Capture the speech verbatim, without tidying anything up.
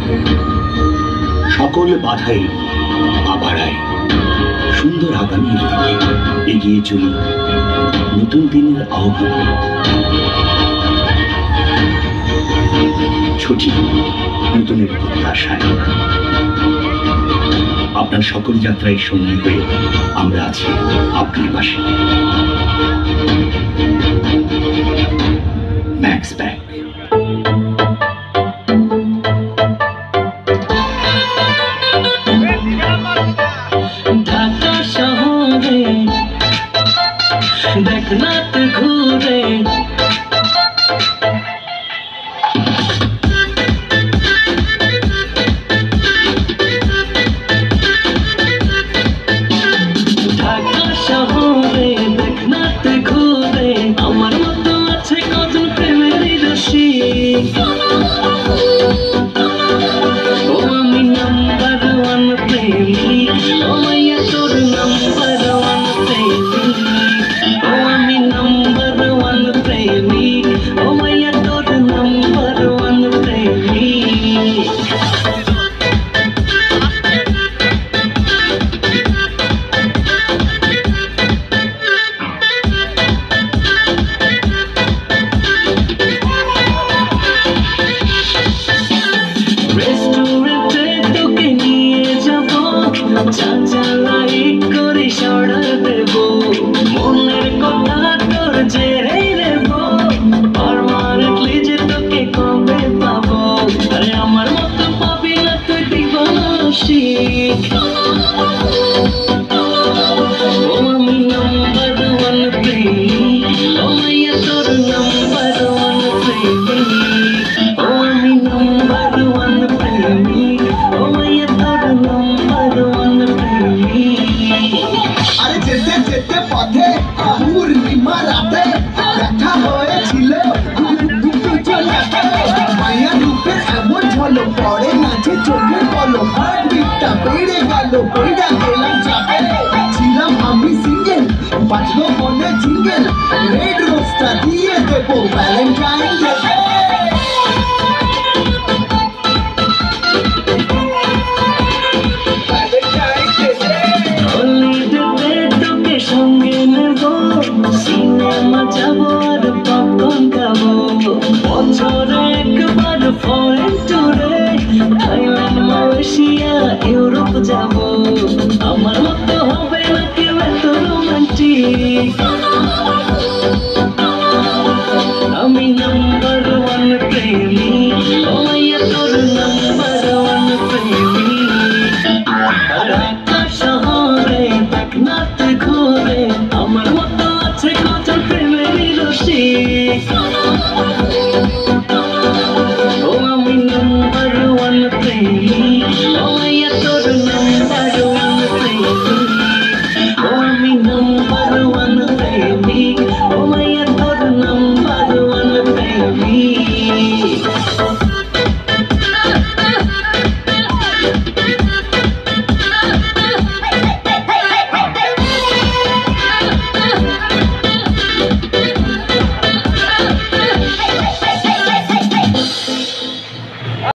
সকল বাধাই পা বাড়াই সুন্দর আগামীর দিকে এগিয়ে চলি নতুন দিনের আহ্বান। ছুটি নতুনের প্রত্যাশায় আপনার সকল যাত্রায় সঙ্গী হয়ে আমরা আছি আপনার পাশে। Max bank. ঢাকা শহরে দেখনাথ ঘুরে ঢাকা শহরে দেখনাথ ঘুরে আমার মতো আছে কজন প্রেমেরই রসিক। ও আমি নাম্বার ওয়ান প্রেমিক, ও মাইয়া তোর নাম্বার ওয়ান প্রেমিক। ও আমি নাম্বার ওয়ান প্রেমিক, ও মাইয়া তোর নাম্বার ওয়ান প্রেমিক। রেস্টুরেন্টে তোকে নিয়ে যাব, যা যা লাইক করে অর্ডার দেব, মনের কথা তোর জেরে নেব, পার্মানেন্টলি যে তোকে কবে পাবো। আরে আমার মতো পাবি না তুই দিবাসিক। ও আমি নাম্বার ওয়ান প্রেমিক, ও মাইয়া তোর নাম্বার ওয়ান প্রেমিক। ও আমি নাম্বার ওয়ান প্রেমিক, ও মাইয়া তোর নাম্বার ওয়ান প্রেমিক। আরে যেতে যেতে পথে পূর্ণিমা রাতে দেখা হয়েছিল মায়া রূপের এমন ঝলক পড়ে নাচে চোখের পলক, হার্টবিটটা বেড়ে গেল, বেড়ে গেলাম চাপে। ছিলাম আমি সিঙ্গেল, বাজলো মনে জিঙ্গেল, রেড রোজটা দিয়ে দেবো ভ্যালেন্টাইন ডে। হলিডেতে তোকে সঙ্গে নেব, সিনেমা যাব আর পপকর্ন খাবো। বছরে একবার ফরেন ট্যুরে থাইল্যান্ড, মালয়েশিয়া, ইউরোপ যাব। আমার মতো হবে না কেউ এত রোমান্টিক। আমি নাম্বার ওয়ান প্রেমিক, ও মাইয়া তোর নাম্বার ওয়ান প্রেমিক। ঢাকা শহরে দেখনাথ ঘুরে আমার মতো আছে কত প্রেমেরই রসিক।